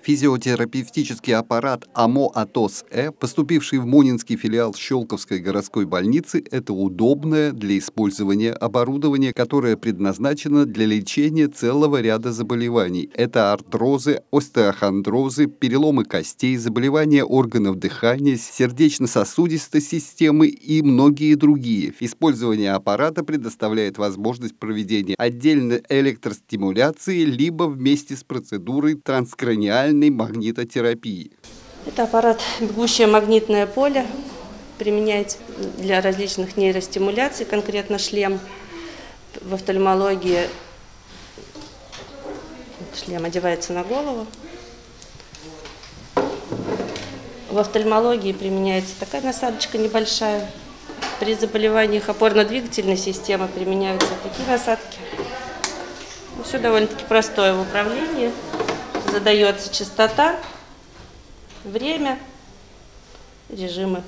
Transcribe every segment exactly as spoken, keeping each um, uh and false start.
Физиотерапевтический аппарат АМО-АТОС-Э, поступивший в Монинский филиал Щелковской городской больницы, это удобное для использования оборудование, которое предназначено для лечения целого ряда заболеваний. Это артрозы, остеохондрозы, переломы костей, заболевания органов дыхания, сердечно-сосудистой системы и многие другие. Использование аппарата предоставляет возможность проведения отдельной электростимуляции либо вместе с процедурой транскраниальной магнитотерапии. Это аппарат «Бегущее магнитное поле», применяется для различных нейростимуляций, конкретно шлем. В офтальмологии шлем одевается на голову. В офтальмологии применяется такая насадочка небольшая. При заболеваниях опорно-двигательной системы применяются такие насадки. Все довольно-таки простое в управлении. Задается частота, время, режимы.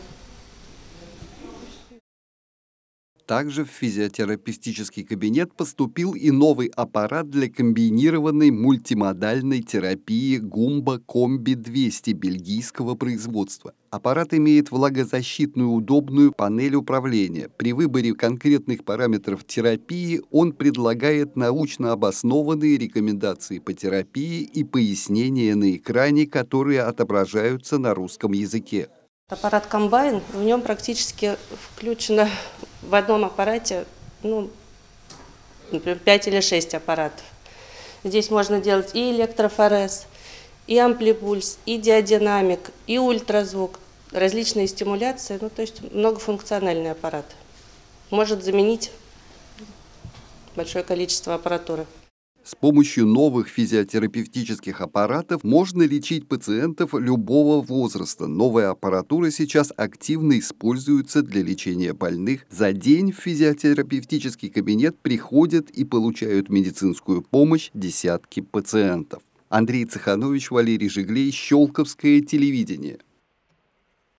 Также в физиотерапевтический кабинет поступил и новый аппарат для комбинированной мультимодальной терапии Гумба Комби двести бельгийского производства. Аппарат имеет влагозащитную удобную панель управления. При выборе конкретных параметров терапии он предлагает научно обоснованные рекомендации по терапии и пояснения на экране, которые отображаются на русском языке. Аппарат комбайн, в нем практически включено в одном аппарате, ну, например, пять или шесть аппаратов. Здесь можно делать и электрофорез, и амплипульс, и диадинамик, и ультразвук, различные стимуляции, ну, то есть многофункциональный аппарат. Может заменить большое количество аппаратуры. С помощью новых физиотерапевтических аппаратов можно лечить пациентов любого возраста. Новая аппаратура сейчас активно используется для лечения больных. За день в физиотерапевтический кабинет приходят и получают медицинскую помощь десятки пациентов. Андрей Цеханович, Валерий Жиглей, Щелковское телевидение.